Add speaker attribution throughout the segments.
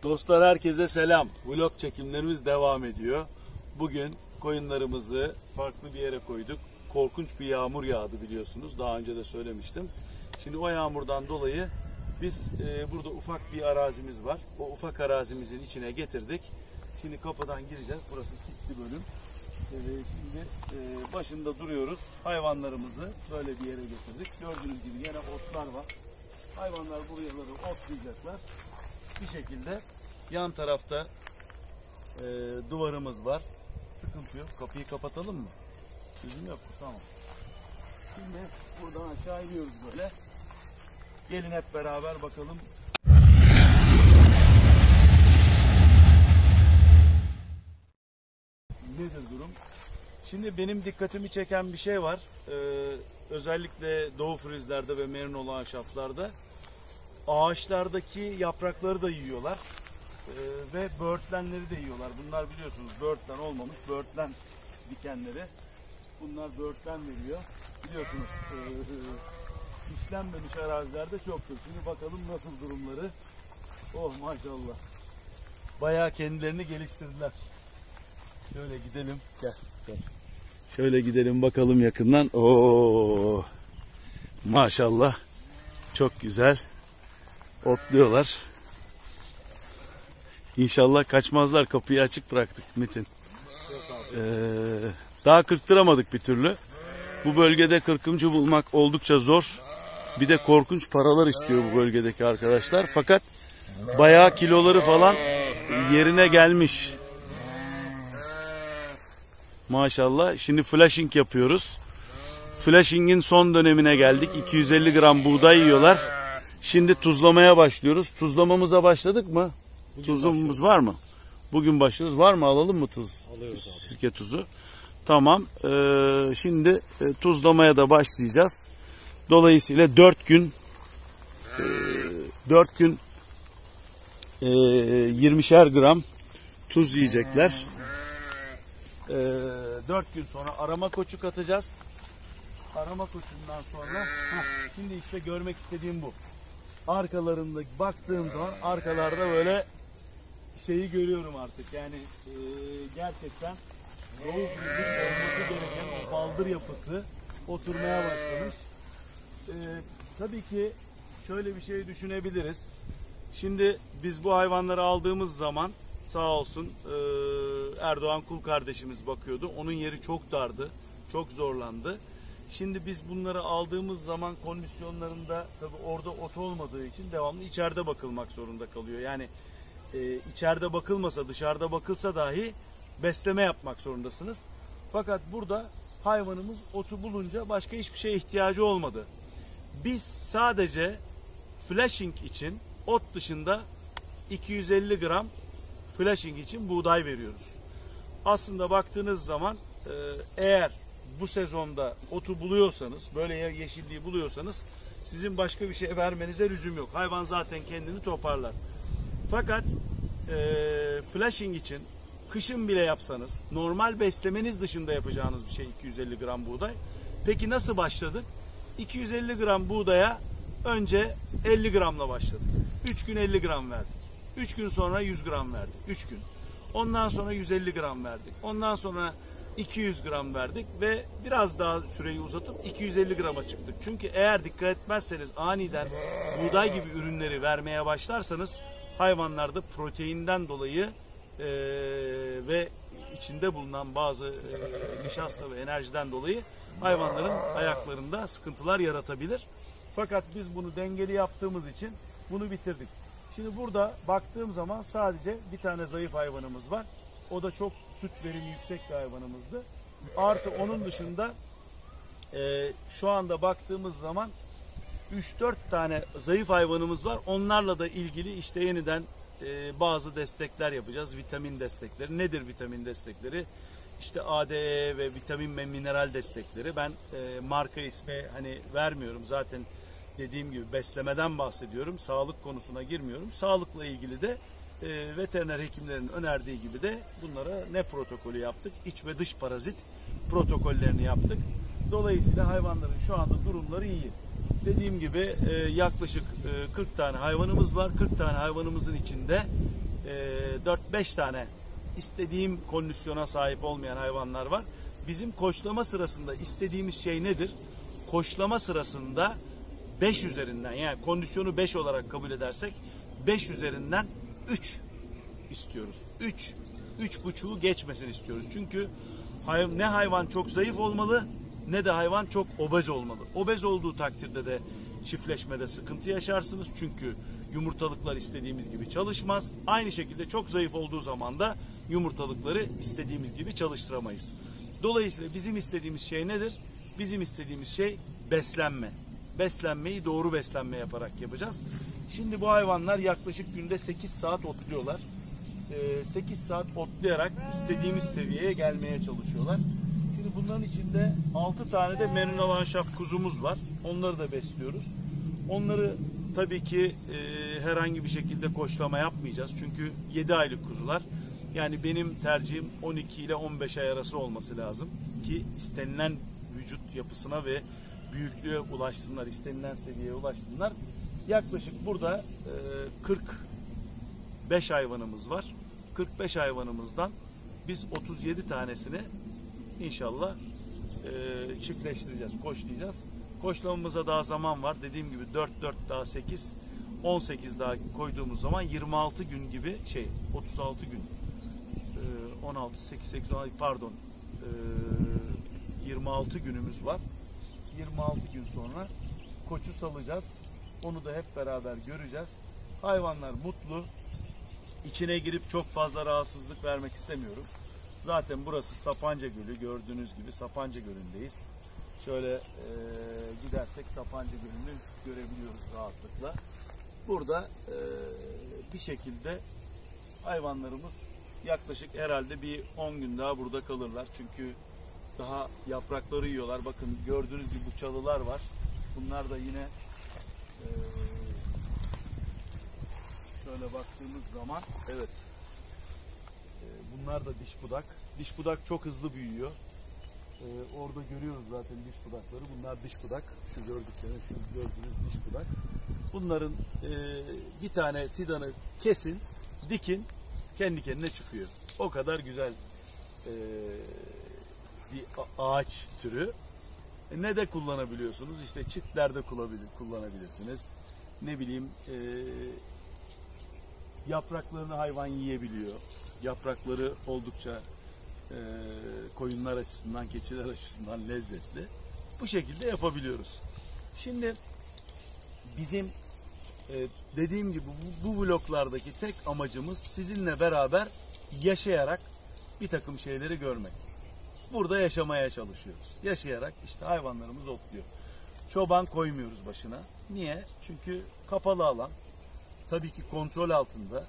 Speaker 1: Dostlar herkese selam. Vlog çekimlerimiz devam ediyor. Bugün koyunlarımızı farklı bir yere koyduk. Korkunç bir yağmur yağdı biliyorsunuz. Daha önce de söylemiştim. Şimdi o yağmurdan dolayı biz burada ufak bir arazimiz var. O ufak arazimizin içine getirdik. Şimdi kapıdan gireceğiz. Burası kilitli bölüm. Şimdi başında duruyoruz. Hayvanlarımızı böyle bir yere getirdik. Gördüğünüz gibi yine otlar var. Hayvanlar buraları otlayacaklar. Bir şekilde yan tarafta duvarımız var. Sıkıntı yok. Kapıyı kapatalım mı? Üzüm yok. Tamam. Şimdi buradan aşağı iniyoruz böyle. Gelin hep beraber bakalım. Nedir durum? Şimdi benim dikkatimi çeken bir şey var. Özellikle Doğu Frizlerde ve Merino ahşaplarda ağaçlardaki yaprakları da yiyorlar. Ve böğürtlenleri de yiyorlar. Bunlar biliyorsunuz böğürtlen olmamış, böğürtlen dikenleri. Bunlar böğürtlen veriyor. Biliyorsunuz işlenmemiş arazilerde çoktur. Şimdi bakalım nasıl durumları. Oh maşallah. Bayağı kendilerini geliştirdiler. Şöyle gidelim. Gel, gel. Şöyle gidelim bakalım yakından. Oo, maşallah. Çok güzel. Otluyorlar. İnşallah kaçmazlar. Kapıyı açık bıraktık Metin. Daha kırktıramadık bir türlü. Bu bölgede kırkımcı bulmak oldukça zor. Bir de korkunç paralar istiyor bu bölgedeki arkadaşlar. Fakat bayağı kiloları falan yerine gelmiş. Maşallah. Şimdi flashing yapıyoruz. Flashing'in son dönemine geldik. 250 gram buğday yiyorlar. Şimdi tuzlamaya başlıyoruz. Tuzlamamıza başladık mı? Tuzumuz var mı? Bugün başlıyoruz. Var mı? Alalım mı tuz?
Speaker 2: Alıyoruz abi.
Speaker 1: Sirke tuzu. Tamam. Şimdi tuzlamaya da başlayacağız. Dolayısıyla 4 gün 20'şer gram tuz yiyecekler. 4 gün sonra arama koçu katacağız. Arama koçundan sonra şimdi işte görmek istediğim bu. Arkalarında baktığım zaman arkalarda böyle şeyi görüyorum artık. Yani gerçekten Doğu Friz'in olması gereken o baldır yapısı oturmaya başlamış. Tabii ki şöyle bir şey düşünebiliriz. Şimdi biz bu hayvanları aldığımız zaman sağ olsun Erdoğan Kul kardeşimiz bakıyordu. Onun yeri çok dardı. Çok zorlandı. Şimdi biz bunları aldığımız zaman kondisyonlarında tabii orada ot olmadığı için devamlı içeride bakılmak zorunda kalıyor. Yani içeride bakılmasa, dışarıda bakılsa dahi besleme yapmak zorundasınız. Fakat burada hayvanımız otu bulunca başka hiçbir şeye ihtiyacı olmadı. Biz sadece flashing için ot dışında 250 gram flashing için buğday veriyoruz. Aslında baktığınız zaman eğer bu sezonda otu buluyorsanız, böyle yeşilliği buluyorsanız sizin başka bir şey vermenize lüzum yok. Hayvan zaten kendini toparlar. Fakat flashing için kışın bile yapsanız, normal beslemeniz dışında yapacağınız bir şey 250 gram buğday. Peki nasıl başladık? 250 gram buğdaya önce 50 gramla başladık. 3 gün 50 gram verdik. 3 gün sonra 100 gram verdik. 3 gün. Ondan sonra 150 gram verdik. Ondan sonra 200 gram verdik ve biraz daha süreyi uzatıp 250 grama çıktık. Çünkü eğer dikkat etmezseniz aniden buğday gibi ürünleri vermeye başlarsanız hayvanlarda proteinden dolayı ve içinde bulunan bazı nişasta ve enerjiden dolayı hayvanların ayaklarında sıkıntılar yaratabilir. Fakat biz bunu dengeli yaptığımız için bunu bitirdik. Şimdi burada baktığım zaman sadece bir tane zayıf hayvanımız var. O da çok süt verimi yüksek bir hayvanımızdı. Artı onun dışında şu anda baktığımız zaman 3-4 tane zayıf hayvanımız var. Onlarla da ilgili işte yeniden bazı destekler yapacağız. Vitamin destekleri. Nedir vitamin destekleri? İşte ADE ve vitamin ve mineral destekleri. Ben marka ismi hani vermiyorum. Zaten dediğim gibi beslemeden bahsediyorum. Sağlık konusuna girmiyorum. Sağlıkla ilgili de veteriner hekimlerin önerdiği gibi de bunlara ne protokolü yaptık? İç ve dış parazit protokollerini yaptık. Dolayısıyla hayvanların şu anda durumları iyi. Dediğim gibi yaklaşık 40 tane hayvanımız var. 40 tane hayvanımızın içinde 4-5 tane istediğim kondisyona sahip olmayan hayvanlar var. Bizim koçlama sırasında istediğimiz şey nedir? Koçlama sırasında 5 üzerinden, yani kondisyonu 5 olarak kabul edersek 5 üzerinden 3 istiyoruz. 3,5'u geçmesin istiyoruz. Çünkü ne hayvan çok zayıf olmalı ne de hayvan çok obez olmalı. Obez olduğu takdirde de çiftleşmede sıkıntı yaşarsınız. Çünkü yumurtalıklar istediğimiz gibi çalışmaz. Aynı şekilde çok zayıf olduğu zaman da yumurtalıkları istediğimiz gibi çalıştıramayız. Dolayısıyla bizim istediğimiz şey nedir? Bizim istediğimiz şey beslenme. Beslenmeyi doğru beslenme yaparak yapacağız. Şimdi bu hayvanlar yaklaşık günde 8 saat otluyorlar. 8 saat otlayarak istediğimiz seviyeye gelmeye çalışıyorlar. Şimdi bunların içinde 6 tane de Merino Lanşaf kuzumuz var. Onları da besliyoruz. Onları tabii ki herhangi bir şekilde koçlama yapmayacağız. Çünkü 7 aylık kuzular. Yani benim tercihim 12 ile 15 ay arası olması lazım ki istenilen vücut yapısına ve büyüklüğe ulaşsınlar, istenilen seviyeye ulaşsınlar. Yaklaşık burada 45 hayvanımız var. 45 hayvanımızdan biz 37 tanesini inşallah çiftleştireceğiz, koçlayacağız. Koçlamamıza daha zaman var. Dediğim gibi 4 daha 8, 18 daha koyduğumuz zaman 26 gün gibi 36 gün 16, 8, 16 pardon 26 günümüz var. 26 gün sonra koçu salacağız. Onu da hep beraber göreceğiz. Hayvanlar mutlu. İçine girip çok fazla rahatsızlık vermek istemiyorum. Zaten burası Sapanca Gölü. Gördüğünüz gibi Sapanca Gölü'ndeyiz. Şöyle gidersek Sapanca Gölü'nü görebiliyoruz rahatlıkla. Burada bir şekilde hayvanlarımız yaklaşık herhalde bir 10 gün daha burada kalırlar. Çünkü daha yaprakları yiyorlar. Bakın gördüğünüz gibi bu çalılar var. Bunlar da yine şöyle baktığımız zaman evet bunlar da diş budak. Diş budak çok hızlı büyüyor. Orada görüyoruz zaten diş budakları. Bunlar diş budak. Şu gördüğünüz diş budak. Bunların bir tane fidanı kesin, dikin, kendi kendine çıkıyor. O kadar güzel bir ağaç türü. Ne de kullanabiliyorsunuz? İşte çitlerde kullanabilirsiniz. Ne bileyim yapraklarını hayvan yiyebiliyor. Yaprakları oldukça koyunlar açısından, keçiler açısından lezzetli. Bu şekilde yapabiliyoruz. Şimdi bizim dediğim gibi bu vloglardaki tek amacımız sizinle beraber yaşayarak bir takım şeyleri görmek. Burada yaşamaya çalışıyoruz. Yaşayarak işte hayvanlarımız otluyor. Çoban koymuyoruz başına. Niye? Çünkü kapalı alan. Tabii ki kontrol altında.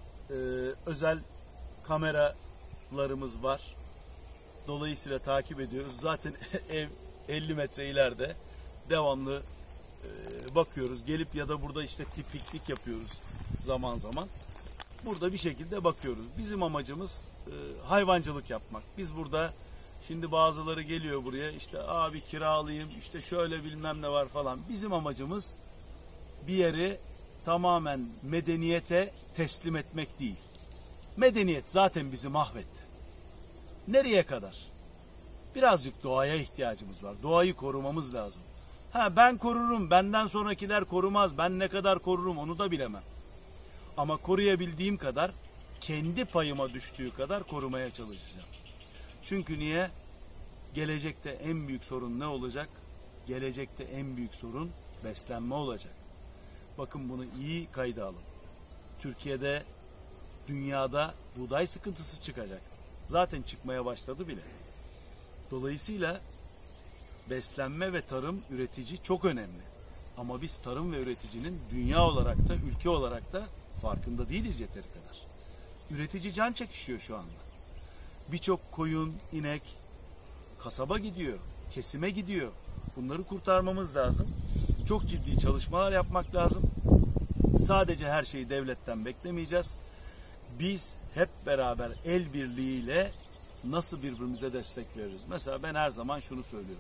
Speaker 1: Özel kameralarımız var. Dolayısıyla takip ediyoruz. Zaten ev 50 metre ileride. Devamlı bakıyoruz. Gelip ya da burada işte piknik yapıyoruz zaman zaman. Burada bir şekilde bakıyoruz. Bizim amacımız hayvancılık yapmak. Biz burada şimdi bazıları geliyor buraya işte abi kiralayayım işte şöyle bilmem ne var falan. Bizim amacımız bir yeri tamamen medeniyete teslim etmek değil. Medeniyet zaten bizi mahvetti. Nereye kadar? Birazcık doğaya ihtiyacımız var. Doğayı korumamız lazım. Ben korurum, benden sonrakiler korumaz. Ben ne kadar korurum onu da bilemem. Ama koruyabildiğim kadar, kendi payıma düştüğü kadar korumaya çalışacağım. Çünkü niye? Gelecekte en büyük sorun ne olacak? Gelecekte en büyük sorun beslenme olacak. Bakın bunu iyi kayda alın. Türkiye'de, dünyada buğday sıkıntısı çıkacak. Zaten çıkmaya başladı bile. Dolayısıyla beslenme ve tarım, üretici çok önemli. Ama biz tarım ve üreticinin dünya olarak da, ülke olarak da farkında değiliz yeteri kadar. Üretici can çekişiyor şu anda. Birçok koyun, inek kasaba gidiyor, kesime gidiyor. Bunları kurtarmamız lazım. Çok ciddi çalışmalar yapmak lazım. Sadece her şeyi devletten beklemeyeceğiz. Biz hep beraber el birliğiyle nasıl birbirimize destek veririz? Mesela ben her zaman şunu söylüyorum.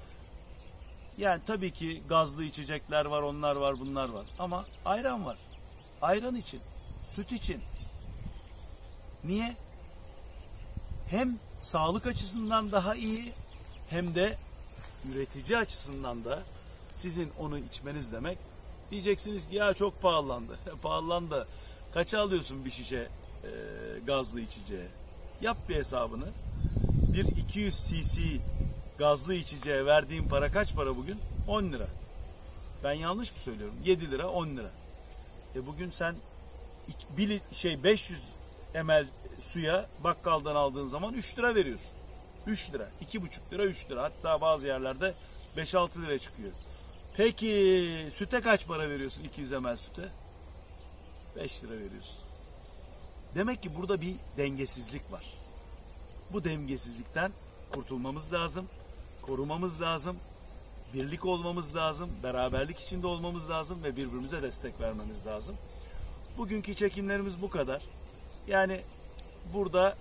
Speaker 1: Yani tabii ki gazlı içecekler var, onlar var, bunlar var. Ama ayran var. Ayran için, süt için, Niye? Hem sağlık açısından daha iyi hem de üretici açısından da sizin onu içmeniz demek. Diyeceksiniz ki ya çok pahalandı. Pahalandı. Kaça alıyorsun bir şişe gazlı içeceği? Yap bir hesabını. Bir 200 cc gazlı içeceğe verdiğim para kaç para bugün? 10 lira. Ben yanlış mı söylüyorum? 7 lira 10 lira. Bugün sen 500 ml suya bakkaldan aldığın zaman 3 lira veriyorsun. 3 lira, 2,5 lira, 3 lira. Hatta bazı yerlerde 5-6 lira çıkıyor. Peki süte kaç para veriyorsun 200 ml süte? 5 lira veriyorsun. Demek ki burada bir dengesizlik var. Bu dengesizlikten kurtulmamız lazım, korumamız lazım, birlik olmamız lazım, beraberlik içinde olmamız lazım ve birbirimize destek vermemiz lazım. Bugünkü çekimlerimiz bu kadar. Yani burada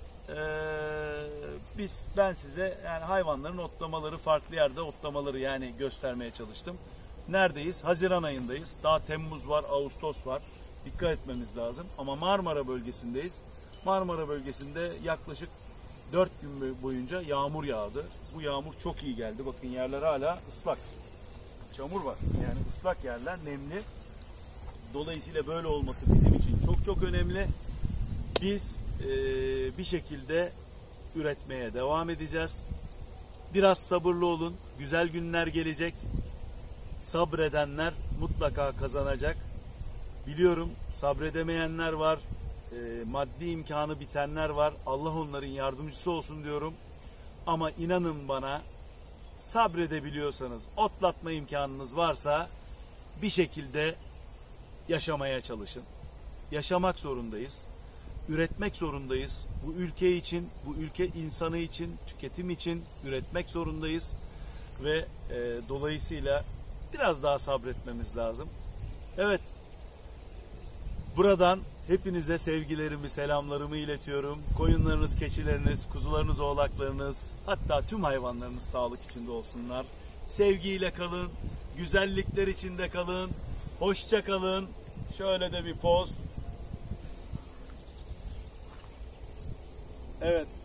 Speaker 1: ben size yani hayvanların otlamaları, farklı yerde otlamaları yani göstermeye çalıştım. Neredeyiz? Haziran ayındayız. Daha Temmuz var, Ağustos var. Dikkat etmemiz lazım. Ama Marmara bölgesindeyiz. Marmara bölgesinde yaklaşık 4 gün boyunca yağmur yağdı. Bu yağmur çok iyi geldi. Bakın yerler hala ıslak. Çamur var. Yani ıslak yerler nemli. Dolayısıyla böyle olması bizim için çok çok önemli. Biz bir şekilde üretmeye devam edeceğiz. Biraz sabırlı olun. Güzel günler gelecek. Sabredenler mutlaka kazanacak. Biliyorum sabredemeyenler var. Maddi imkanı bitenler var. Allah onların yardımcısı olsun diyorum. Ama inanın bana, sabredebiliyorsanız, otlatma imkanınız varsa bir şekilde yaşamaya çalışın. Yaşamak zorundayız. Üretmek zorundayız. Bu ülke için, bu ülke insanı için, tüketim için üretmek zorundayız. Ve dolayısıyla biraz daha sabretmemiz lazım. Evet, buradan hepinize sevgilerimi, selamlarımı iletiyorum. Koyunlarınız, keçileriniz, kuzularınız, oğlaklarınız, hatta tüm hayvanlarınız sağlık içinde olsunlar. Sevgiyle kalın, güzellikler içinde kalın, hoşça kalın. Şöyle de bir poz. Evet.